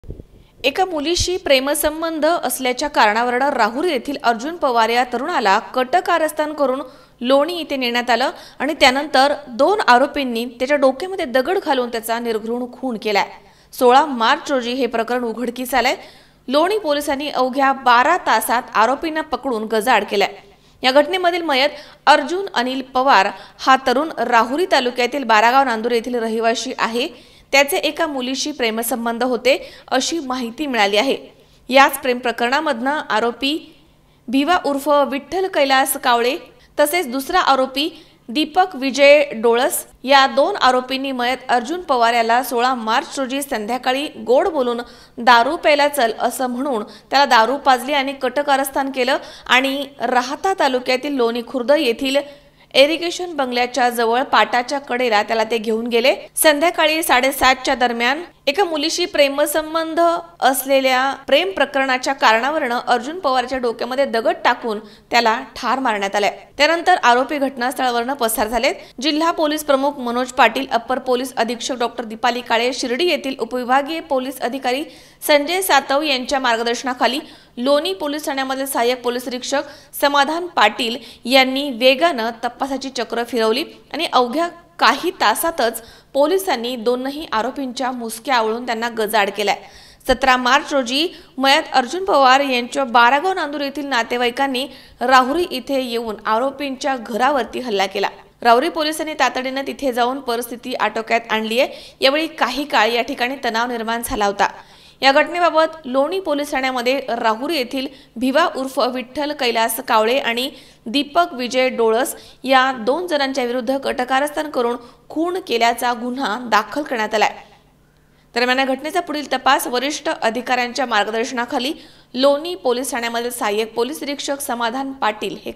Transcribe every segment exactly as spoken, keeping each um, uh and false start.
एका मुलीशी प्रेमसंबंध असल्याच्या कारणावरून राहुरी येथील अर्जुन पवार या तरुणाला कट कारस्थान करून लोणी येथे नेण्यात आलं आणि त्यानंतर दोन आरोपींनी त्याच्या डोक्यामध्ये दगड घालून त्याचा निर्घृण खून केलाय। सोळा मार्च रोजी हे प्रकरण उघडकीस आलंय। लोणी पोलिसांनी अवघ्या बारा तासात आरोपींना पकडून गजाआड केलाय। या घटनेमधील मयत अर्जुन अनिल पवार हा तरुण राहुरी तालुक्यातील बारागाव नांदूर येथील रहिवासी आहे। त्याचे एका मुलीशी प्रेमसंबंध होते अशी माहिती मिळाली आहे। याच प्रेम प्रकरणामधनं आरोपी भिवा उर्फ विठ्ठल कैलास कावळे तसेच दुसरा आरोपी दीपक विजय डोळस या दोन आरोपींनी मयत अर्जुन पवार याला सोळा मार्च रोजी संध्याकाळी गोड बोलून दारू प्यायला चल असं म्हणून त्याला दारू पाजली आणि कट कारस्थान केलं आणि राहता तालुक्यातील लोणी खुर्द येथील इरिगेशन बंगल्याच्या जवळ पाटाच्या कडेला त्याला ते घेऊन गेले। संध्याकाळी साडेसातच्या दरम्यान एका मुलीशी प्रेमसंबंध असलेल्या प्रेम प्रकरणाच्या कारणावरून अर्जुन पवारच्या डोक्यामध्ये दगड टाकून त्याला ठार मारण्यात आले। त्यानंतर आरोपी घटनास्थळावरून पसार झाले। जिल्हा पोलीस प्रमुख मनोज पाटील, अप्पर पोलीस अधीक्षक डॉक्टर दीपाली काळे, शिर्डी येथील उपविभागीय पोलीस अधिकारी संजय सातव यांच्या मार्गदर्शनाखाली लोणी पोलीस ठाण्यामधील सहाय्यक पोलीस निरीक्षक समाधान पाटील यांनी वेगानं तपासाची चक्र फिरवली आणि अवघ्या काही तासातच पोलिसांनी दोनही आरोपींच्या मुसक्या आवळून त्यांना गजाआड केलाय। सतरा मार्च रोजी मयत अर्जुन पवार यांच्या बारागाव नांदूर येथील नातेवाईकांनी राहुरी इथे येऊन आरोपींच्या घरावरती हल्ला केला। राहुरी पोलिसांनी तातडीने तिथे जाऊन परिस्थिती आटोक्यात आणली आहे। यावेळी काही काळ या ठिकाणी तणाव निर्माण झाला होता। या घटनेबाबत लोणी पोलीस ठाण्यामध्ये राहुरी येथील भिवा उर्फ विठ्ठल कैलास कावळे आणि दीपक विजय डोळस या दोन जणांच्या विरुद्ध कटकारस्थान करून खून केल्याचा गुन्हा दाखल करण्यात आलाय। दरम्यान या घटनेचा पुढील तपास वरिष्ठ अधिकाऱ्यांच्या मार्गदर्शनाखाली लोणी पोलीस ठाण्यामधील सहाय्यक पोलीस निरीक्षक समाधान पाटील हे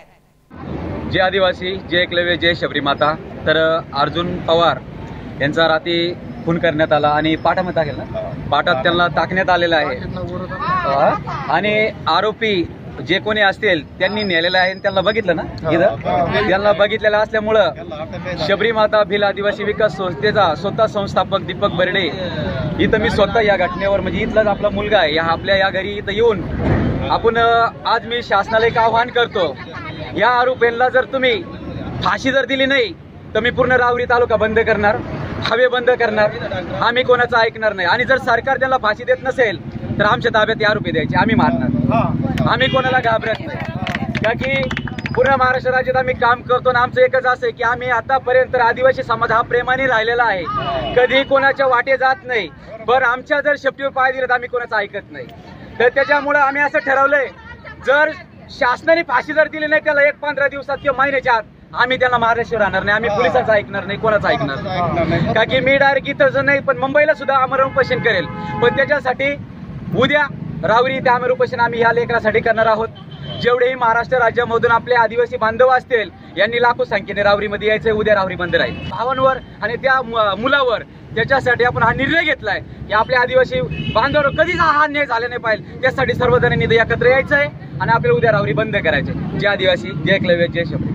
करतायत। जय आदिवासी, जय एकलव्य, जय शबरी माता। तर अर्जुन पवार यांचा रात्री खून करण्यात आला आणि पाठामध्ये टाकेल ना पाठात त्यांना टाकण्यात आलेला आहे आणि आरोपी जे कोणी असतील त्यांनी नेलेलं आहे। त्यांना बघितलं ना इथं त्यांना बघितलेलं असल्यामुळं शबरी माता भिल आदिवासी विकास संस्थेचा स्वतः संस्थापक दीपक बर्डे इथं मी स्वतः या घटनेवर म्हणजे इथलाच आपला मुलगा आहे या आपल्या या घरी इथं येऊन आपण आज मी शासनाला एक आवाहन करतो, या आरोपींना जर तुम्ही फाशी जर दिली नाही तर मी पूर्ण राहुरी तालुका बंद करणार, हवे बंद करणार, आम्ही कोणाचं ऐकणार नाही। आणि जर सरकार त्यांना फाशी देत नसेल तर आमच्या ताब्यात आरोपी द्यायचे, आम्ही मारणार, आम्ही कोणाला घाबरत नाही। का की पूर्ण महाराष्ट्र राज्यात आम्ही काम करतो ना आमचं एकच असं आहे की आम्ही आतापर्यंत आदिवासी समाज हा प्रेमाने राहिलेला आहे, कधी कोणाच्या वाटे जात नाही, पण आमच्या जर शेपटीवर पाय दिले तर आम्ही कोणाचं ऐकत नाही। तर त्याच्यामुळे आम्ही असं ठरवलंय, जर शासनाने फाशी जर दिली नाही त्याला एक पंधरा दिवसात किंवा महिन्याच्या आत आम्ही त्यांना महाराष्ट्र राहणार नाही, आम्ही पोलिसांचं ऐकणार नाही, कोणाचं ऐकणार नाही। का की मी डायरेक्ट इथंच नाही पण मुंबईला सुद्धा आमरण उपोषण करेल, पण त्याच्यासाठी उद्या राहुरी इथे आमरण उपोषण आम्ही ह्या लेकरासाठी करणार आहोत। जेवढेही महाराष्ट्र राज्यामधून आपले आदिवासी बांधव असतील यांनी लाखो संख्येने राहुरीमध्ये यायचंय, उद्या राहुरी बंद राहील भावांवर आणि त्या मुलावर। त्याच्यासाठी आपण हा निर्णय घेतलाय की आपल्या आदिवासी बांधवांवर कधीच हा अन्याय झाला नाही पाहिजे, त्यासाठी सर्वजणांनी एकत्र यायचंय आणि आपल्याला उद्या राहुरी बंद करायचे। जय आदिवासी, जय एकलव्य, जय शबरी।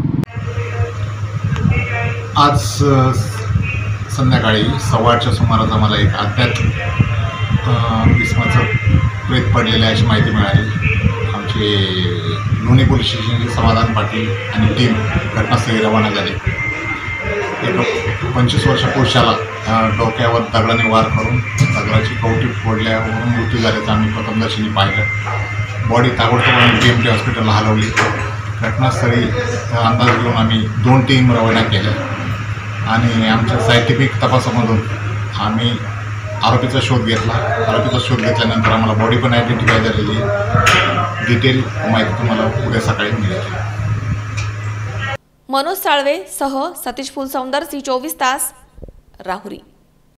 आज संध्याकाळी सव्वाच्या सुमारास आम्हाला एक अज्ञात इसमाचं प्रेत पडलेलं आहे अशी माहिती मिळाली। आमचे लोणी पोलीस स्टेशनचे समाधान पाटील आणि टीम घटनास्थळी रवाना झाले। एक पंचवीस वर्ष पुरुषाला डोक्यावर दगडाने वार करून दगडाची कवटी फोडल्यावरून मृत्यू झाल्याचं आम्ही प्रथमदर्शनी पाहिलं। बॉडी ताबडतोब आम्ही डी एम टी हॉस्पिटलला हलवली। घटनास्थळी अंदाज घेऊन आम्ही दोन टीम रवाना केल्या आणि आमच्या सायंटिफिक तपासामधून आम्ही आरोपीचा शोध घेतला। आरोपीचा शोध घेतल्यानंतर आम्हाला बॉडी पण आयडेंटिफाय झालेली, डिटेल माहिती तुम्हाला उद्या सकाळी मिळेल। मनोज साळवे सह सतीश फुलसौंदर, सी चोवीस तास, राहुरी।